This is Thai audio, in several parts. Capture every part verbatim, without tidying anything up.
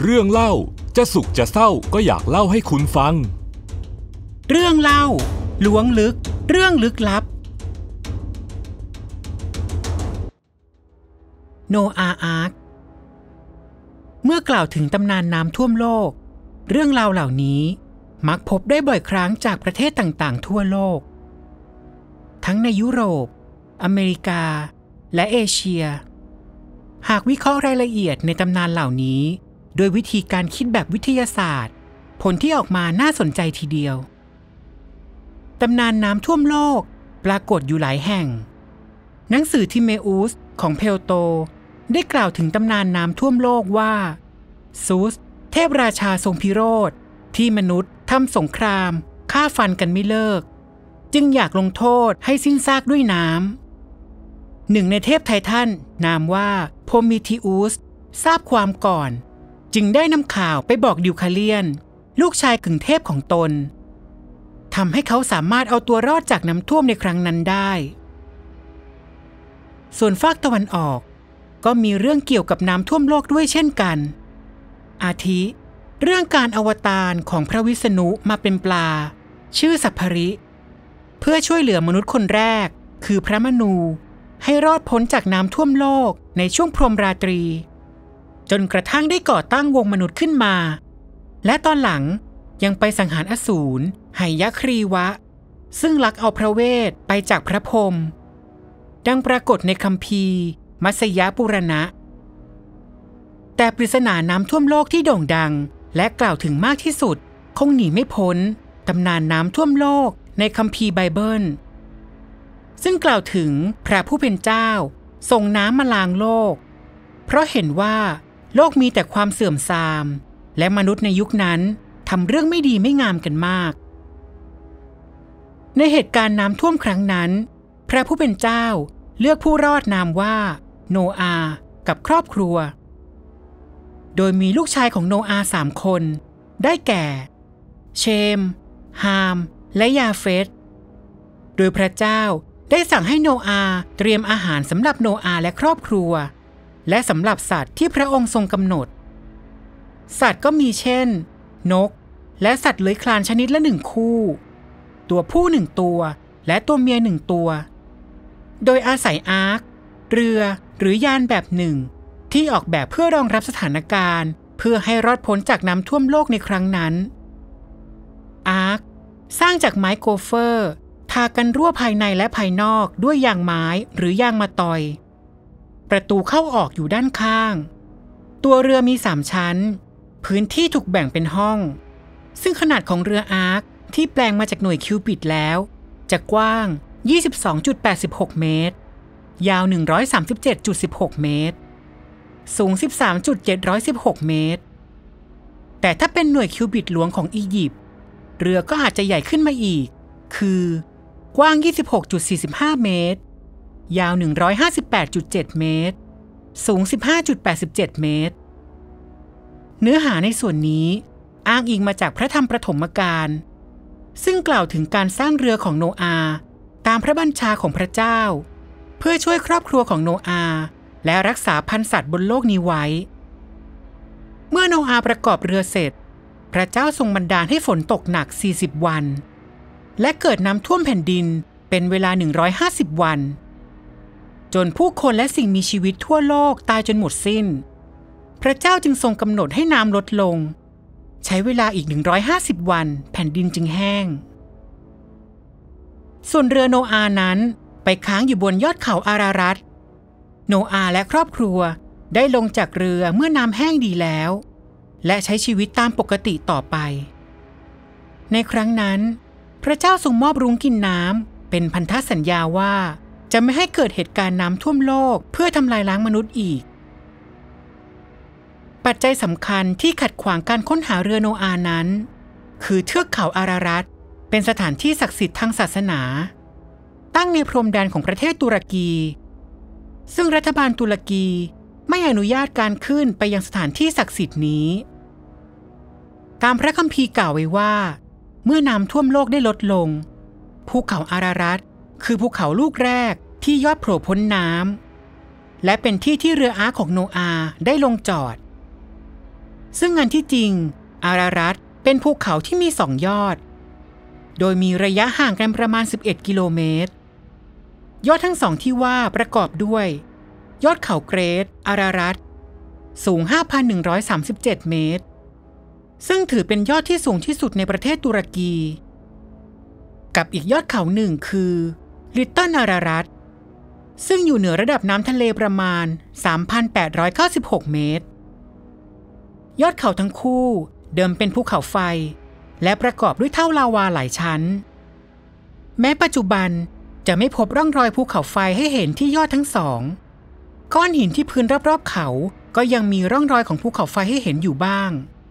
เรื่องเล่าจะสุขจะเศร้าก็อยากเล่าให้คุณฟังเรื่องเล่าล้วงลึกเรื่องลึกลับโนอาห์อาร์คเมื่อกล่าวถึงตำนานน้ำท่วมโลกเรื่องราวเหล่านี้มักพบได้บ่อยครั้งจากประเทศต่างๆทั่วโลกทั้งในยุโรปอเมริกาและเอเชียหากวิเคราะห์รายละเอียดในตำนานเหล่านี้โดยวิธีการคิดแบบวิทยาศาสตร์ผลที่ออกมาน่าสนใจทีเดียวตำนานน้ำท่วมโลกปรากฏอยู่หลายแห่งหนังสือทิเมอุสของเพลโตได้กล่าวถึงตำนานน้ำท่วมโลกว่าซูสเทพราชาทรงพิโรธที่มนุษย์ทำสงครามฆ่าฟันกันไม่เลิกจึงอยากลงโทษให้สิ้นซากด้วยน้ำหนึ่งในเทพไททันนามว่าโพมิทิอุสทราบความก่อนจึงได้นำข่าวไปบอกดิวคาเลียนลูกชายกึ่งเทพของตนทำให้เขาสามารถเอาตัวรอดจากน้ำท่วมในครั้งนั้นได้ส่วนฝากตะวันออกก็มีเรื่องเกี่ยวกับน้ำท่วมโลกด้วยเช่นกันอาทิเรื่องการอวตารของพระวิษณุมาเป็นปลาชื่อสัพพริเพื่อช่วยเหลือมนุษย์คนแรกคือพระมนูให้รอดพ้นจากน้ำท่วมโลกในช่วงพรหมราตรีจนกระทั่งได้ก่อตั้งวงมนุษย์ขึ้นมาและตอนหลังยังไปสังหารอสูรไหยครีวะซึ่งลักเอาพระเวทไปจากพระพรหมดังปรากฏในคัมภีร์มัสยปุรณะแต่ปริศนาน้ำท่วมโลกที่โด่งดังและกล่าวถึงมากที่สุดคงหนีไม่พ้นตำนานน้ำท่วมโลกในคัมภีร์ไบเบิลซึ่งกล่าวถึงพระผู้เป็นเจ้าส่งน้ำมาล้างโลกเพราะเห็นว่าโลกมีแต่ความเสื่อมทรามและมนุษย์ในยุคนั้นทำเรื่องไม่ดีไม่งามกันมากในเหตุการณ์น้ำท่วมครั้งนั้นพระผู้เป็นเจ้าเลือกผู้รอดนามว่าโนอาห์กับครอบครัวโดยมีลูกชายของโนอาห์สามคนได้แก่เชมฮามและยาเฟตโดยพระเจ้าได้สั่งให้โนอาห์เตรียมอาหารสำหรับโนอาห์และครอบครัวและสำหรับสัตว์ที่พระองค์ทรงกำหนดสัตว์ก็มีเช่นนกและสัตว์เลื้อยคลานชนิดละหนึ่งคู่ตัวผู้หนึ่งตัวและตัวเมียหนึ่งตัวโดยอาศัยอาร์คเรือหรือยานแบบหนึ่งที่ออกแบบเพื่อรองรับสถานการณ์เพื่อให้รอดพ้นจากน้ำท่วมโลกในครั้งนั้นอาร์คสร้างจากไม้โกเฟอร์ทากันรั่วภายในและภายนอกด้วยยางไม้หรือยางมะตอยประตูเข้าออกอยู่ด้านข้างตัวเรือมีสามชั้นพื้นที่ถูกแบ่งเป็นห้องซึ่งขนาดของเรืออาร์คที่แปลงมาจากหน่วยคิวบิตแล้วจะกว้าง ยี่สิบสองจุดแปดหก เมตรยาว หนึ่งร้อยสามสิบเจ็ดจุดหนึ่งหก เมตรสูง สิบสามจุดเจ็ดหนึ่งหก เมตรแต่ถ้าเป็นหน่วยคิวบิตหลวงของอียิปต์เรือก็อาจจะใหญ่ขึ้นมาอีกคือกว้าง ยี่สิบหกจุดสี่ห้า เมตรยาว หนึ่งร้อยห้าสิบแปดจุดเจ็ด เมตรสูง สิบห้าจุดแปดเจ็ด เมตรเนื้อหาในส่วนนี้อ้างอิงมาจากพระธรรมปฐมกาลซึ่งกล่าวถึงการสร้างเรือของโนอาห์ตามพระบัญชาของพระเจ้าเพื่อช่วยครอบครัวของโนอาห์และรักษาพันธุ์สัตว์บนโลกนี้ไว้เมื่อโนอาห์ประกอบเรือเสร็จพระเจ้าทรงบันดาลให้ฝนตกหนักสี่สิบวันและเกิดน้ำท่วมแผ่นดินเป็นเวลาหนึ่งร้อยห้าสิบวันจนผู้คนและสิ่งมีชีวิตทั่วโลกตายจนหมดสิ้นพระเจ้าจึงทรงกำหนดให้น้ำลดลงใช้เวลาอีกหนึ่งร้อยห้าสิบวันแผ่นดินจึงแห้งส่วนเรือโนอาห์นั้นไปค้างอยู่บนยอดเขาอารารัตโนอาห์และครอบครัวได้ลงจากเรือเมื่อน้ำแห้งดีแล้วและใช้ชีวิตตามปกติต่อไปในครั้งนั้นพระเจ้าทรงมอบรุ้งกินน้ำเป็นพันธสัญญาว่าจะไม่ให้เกิดเหตุการณ์น้ำท่วมโลกเพื่อทำลายล้างมนุษย์อีกปัจจัยสำคัญที่ขัดขวางการค้นหาเรือโนอาห์นั้นคือเทือกเขาอารารัตเป็นสถานที่ศักดิ์สิทธิ์ทางศาสนาตั้งในพรมแดนของประเทศตุรกีซึ่งรัฐบาลตุรกีไม่อนุญาตการขึ้นไปยังสถานที่ศักดิ์สิทธิ์นี้ตามพระคัมภีร์กล่าวไว้ว่าเมื่อน้ำท่วมโลกได้ลดลงภูเขาอารารัตคือภูเขาลูกแรกที่ยอดโผล่พ้นน้ำและเป็นที่ที่เรืออาร์คของโนอาห์ได้ลงจอดซึ่งอันที่จริงอารารัตเป็นภูเขาที่มีสองยอดโดยมีระยะห่างกันประมาณสิบเอ็ดกิโลเมตรยอดทั้งสองที่ว่าประกอบด้วยยอดเขาเกรทอารารัตสูง ห้าพันหนึ่งร้อยสามสิบเจ็ด เมตรซึ่งถือเป็นยอดที่สูงที่สุดในประเทศตุรกีกับอีกยอดเขาหนึ่งคือลิตเติ้ลอารารัตซึ่งอยู่เหนือระดับน้ำทะเลประมาณ สามพันแปดร้อยเก้าสิบหก เมตรยอดเขาทั้งคู่เดิมเป็นภูเขาไฟและประกอบด้วยเท่าลาวาหลายชั้นแม้ปัจจุบันจะไม่พบร่องรอยภูเขาไฟให้เห็นที่ยอดทั้งสองก้อนหินที่พื้นรอบๆเขาก็ยังมีร่องรอยของภูเขาไฟให้เห็นอยู่บ้าง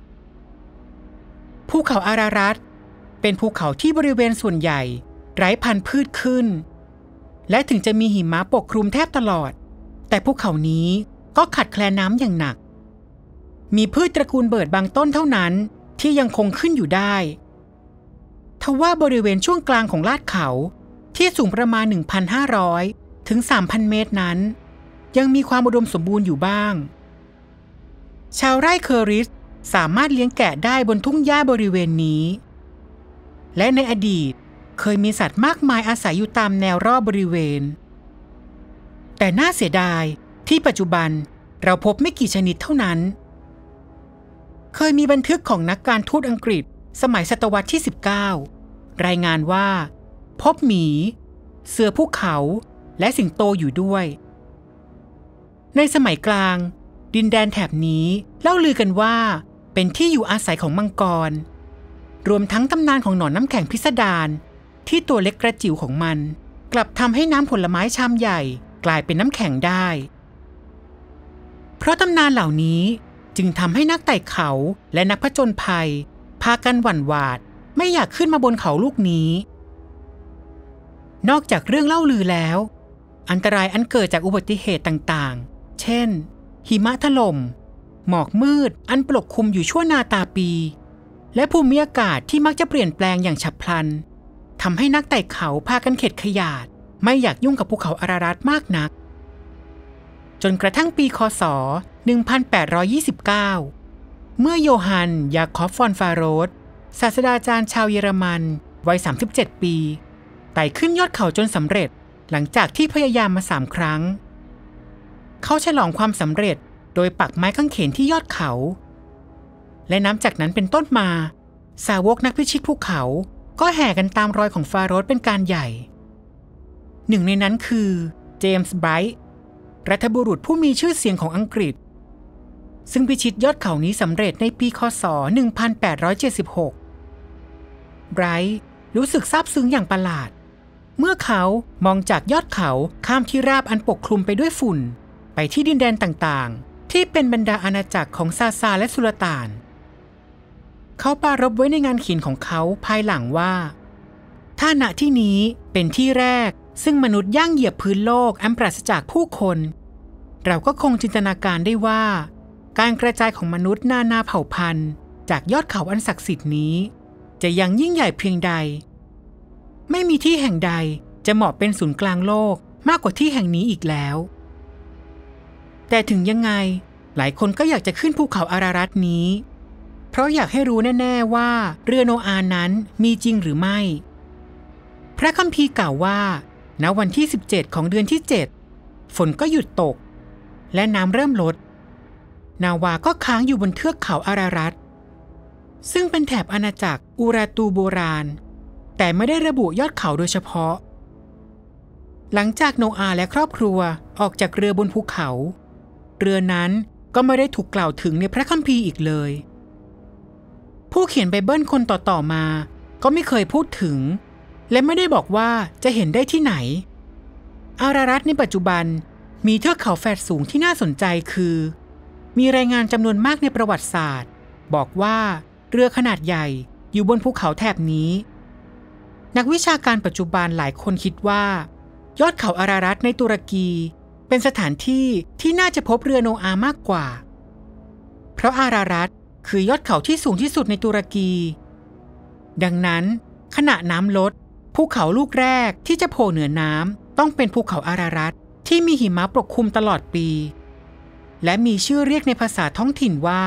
ภูเขาอารารัตเป็นภูเขาที่บริเวณส่วนใหญ่ไร้พันธุ์พืชขึ้นและถึงจะมีหิมะปกคลุมแทบตลอดแต่ภูเขานี้ก็ขาดแคลนน้ำอย่างหนักมีพืชตระกูลเบิร์ดบางต้นเท่านั้นที่ยังคงขึ้นอยู่ได้ทว่าบริเวณช่วงกลางของลาดเขาที่สูงประมาณ หนึ่งพันห้าร้อย ถึง สามพัน เมตรนั้นยังมีความอุดมสมบูรณ์อยู่บ้างชาวไร่เคอริสสามารถเลี้ยงแกะได้บนทุ่งหญ้าบริเวณนี้และในอดีตเคยมีสัตว์มากมายอาศัยอยู่ตามแนวรอบบริเวณแต่น่าเสียดายที่ปัจจุบันเราพบไม่กี่ชนิดเท่านั้นเคยมีบันทึกของนักการทูตอังกฤษสมัยศตวรรษที่ สิบเก้า รายงานว่าพบหมีเสือภูเขาและสิงโตอยู่ด้วยในสมัยกลางดินแดนแถบนี้เล่าลือกันว่าเป็นที่อยู่อาศัยของมังกรรวมทั้งตำนานของหนอนน้ำแข็งพิสดารที่ตัวเล็กกระจิ๋วของมันกลับทำให้น้ำผลไม้ชามใหญ่กลายเป็นน้ำแข็งได้เพราะตำนานเหล่านี้จึงทำให้นักไต่เขาและนักผจญภัยพากันหวั่นหวาดไม่อยากขึ้นมาบนเขาลูกนี้นอกจากเรื่องเล่าลือแล้วอันตรายอันเกิดจากอุบัติเหตุต่างๆเช่นหิมะถล่มหมอกมืดอันปกคลุมอยู่ชั่วนาตาปีและภูมิอากาศที่มักจะเปลี่ยนแปลงอย่างฉับพลันทำให้นักไต่เขาพากันเข็ดขยาดไม่อยากยุ่งกับภูเขาอารารัตมากนักจนกระทั่งปีค.ศ. หนึ่งพันแปดร้อยยี่สิบเก้าเมื่อโยฮันยาคอบฟอนฟาโรสศาสตราจารย์ชาวเยอรมันวัยสามสิบเจ็ดปีไต่ขึ้นยอดเขาจนสำเร็จหลังจากที่พยายามมาสามครั้งเขาฉลองความสำเร็จโดยปักไม้กางเขนที่ยอดเขาและนับจากนั้นเป็นต้นมาสาวกนักพิชิตภูเขาก็แห่กันตามรอยของฟาโรสเป็นการใหญ่หนึ่งในนั้นคือเจมส์ไบรท์รัฐบุรุษผู้มีชื่อเสียงของอังกฤษซึ่งพิชิตยอดเขานี้สำเร็จในปีค.ศ. หนึ่งพันแปดร้อยเจ็ดสิบหกไบรท์รู้สึกซาบซึ้งอย่างประหลาดเมื่อเขามองจากยอดเขาข้ามที่ราบอันปกคลุมไปด้วยฝุ่นไปที่ดินแดนต่างๆที่เป็นบรรดาอาณาจักรของซาซาและสุลต่านเขาปรารภไว้ในงานเขียนของเขาภายหลังว่าถ้าณที่นี้เป็นที่แรกซึ่งมนุษย์ย่างเหยียบพื้นโลกอันปราศจากผู้คนเราก็คงจินตนาการได้ว่าการกระจายของมนุษย์นานาเผ่าพันธุ์จากยอดเขาอันศักดิ์สิทธิ์นี้จะยังยิ่งใหญ่เพียงใดไม่มีที่แห่งใดจะเหมาะเป็นศูนย์กลางโลกมากกว่าที่แห่งนี้อีกแล้วแต่ถึงยังไงหลายคนก็อยากจะขึ้นภูเขาอารารัตนี้เพราะอยากให้รู้แน่ๆว่าเรือโนอาห์นั้นมีจริงหรือไม่พระคัมภีร์กล่าวว่าณวันที่สิบเจ็ดของเดือนที่เจ็ดฝนก็หยุดตกและน้ำเริ่มลดนาวาก็ค้างอยู่บนเทือกเขาอารารัตซึ่งเป็นแถบอาณาจักรอูราตูโบราณแต่ไม่ได้ระบุยอดเขาโดยเฉพาะหลังจากโนอาห์และครอบครัวออกจากเรือบนภูเขาเรือนั้นก็ไม่ได้ถูกกล่าวถึงในพระคัมภีร์อีกเลยผู้เขียนไบเบิลคนต่อๆมาก็ไม่เคยพูดถึงและไม่ได้บอกว่าจะเห็นได้ที่ไหนอารารัตในปัจจุบันมีเทือกเขาแฝดสูงที่น่าสนใจคือมีรายงานจำนวนมากในประวัติศาสตร์บอกว่าเรือขนาดใหญ่อยู่บนภูเขาแถบนี้นักวิชาการปัจจุบันหลายคนคิดว่ายอดเขาอารารัตในตุรกีเป็นสถานที่ที่น่าจะพบเรือโนอาห์มากกว่าเพราะอารารัตคือยอดเขาที่สูงที่สุดในตุรกีดังนั้นขณะน้ำลดภูเขาลูกแรกที่จะโผล่เหนือน้ำต้องเป็นภูเขาอารารัตที่ ที่มีหิมะปกคลุมตลอดปีและมีชื่อเรียกในภาษาท้องถิ่นว่า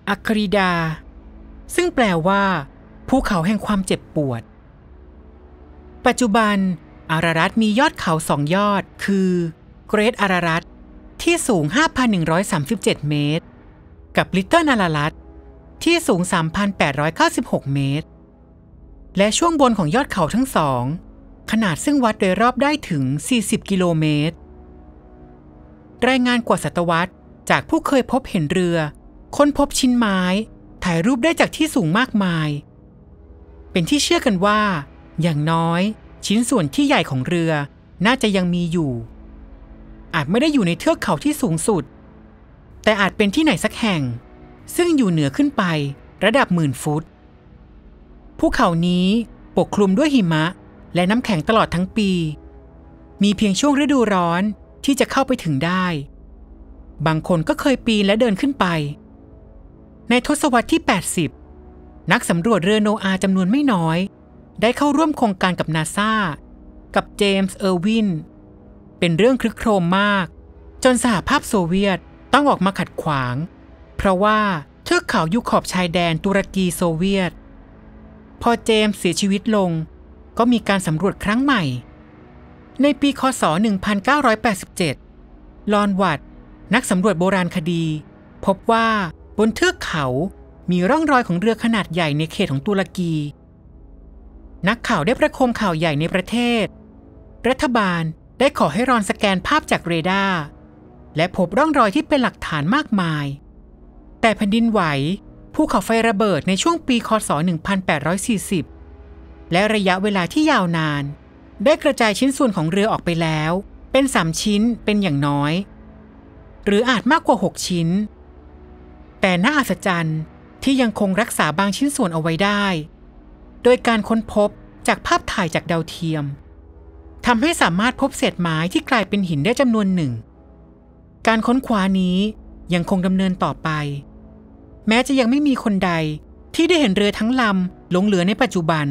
อัคริดาซึ่งแปลว่าภูเขาแห่งความเจ็บปวดปัจจุบันอารารัตมียอดเขาสองยอดคือเกรทอารารัตที่สูง ห้าพันหนึ่งร้อยสามสิบเจ็ด เมตรกับลิตเติ้ลอารารัตที่สูง สามพันแปดร้อยเก้าสิบหก เมตรและช่วงบนของยอดเขาทั้งสองขนาดซึ่งวัดโดยรอบได้ถึงสี่สิบกิโลเมตรรายงานกว่าศตวรรษจากผู้เคยพบเห็นเรือค้นพบชิ้นไม้ถ่ายรูปได้จากที่สูงมากมายเป็นที่เชื่อกันว่าอย่างน้อยชิ้นส่วนที่ใหญ่ของเรือน่าจะยังมีอยู่อาจไม่ได้อยู่ในเทือกเขาที่สูงสุดแต่อาจเป็นที่ไหนสักแห่งซึ่งอยู่เหนือขึ้นไประดับหมื่นฟุตภูเขานี้ปกคลุมด้วยหิมะและน้ำแข็งตลอดทั้งปีมีเพียงช่วงฤดูร้อนที่จะเข้าไปถึงได้บางคนก็เคยปีนและเดินขึ้นไปในทศวรรษที่แปดสิบนักสำรวจเรือโนอาห์จำนวนไม่น้อยได้เข้าร่วมโครงการกับนาซากับเจมส์เออร์วินเป็นเรื่องครึกโครมมากจนสหภาพโซเวียตต้องออกมาขัดขวางเพราะว่าเทือกเขาอยู่ขอบชายแดนตุรกีโซเวียตพอเจมส์เสียชีวิตลงก็มีการสำรวจครั้งใหม่ในปีค.ศ. หนึ่งพันเก้าร้อยแปดสิบเจ็ดลอนวัตนักสำรวจโบราณคดีพบว่าบนเทือกเขามีร่องรอยของเรือขนาดใหญ่ในเขตของตุรกีนักข่าวได้ประโคมข่าวใหญ่ในประเทศรัฐบาลได้ขอให้รอนสแกนภาพจากเรดาร์และพบร่องรอยที่เป็นหลักฐานมากมายแต่แผ่นดินไหวภูเขาไฟระเบิดในช่วงปีค.ศ. หนึ่งพันแปดร้อยสี่สิบและระยะเวลาที่ยาวนานได้กระจายชิ้นส่วนของเรือออกไปแล้วเป็นสามชิ้นเป็นอย่างน้อยหรืออาจมากกว่าหกชิ้นแต่น่าอัศจรรย์ที่ยังคงรักษาบางชิ้นส่วนเอาไว้ได้โดยการค้นพบจากภาพถ่ายจากดาวเทียมทำให้สามารถพบเศษไม้ที่กลายเป็นหินได้จำนวนหนึ่งการค้นคว้านี้ยังคงดำเนินต่อไปแม้จะยังไม่มีคนใดที่ได้เห็นเรือทั้งลำหลงเหลือในปัจจุบัน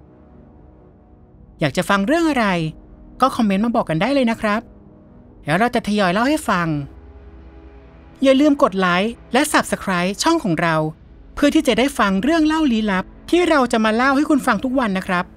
อยากจะฟังเรื่องอะไรก็คอมเมนต์มาบอกกันได้เลยนะครับแล้วเราจะทยอยเล่าให้ฟังอย่าลืมกดไลค์และ ซับสไครบ์ ช่องของเราเพื่อที่จะได้ฟังเรื่องเล่าลี้ลับที่เราจะมาเล่าให้คุณฟังทุกวันนะครับ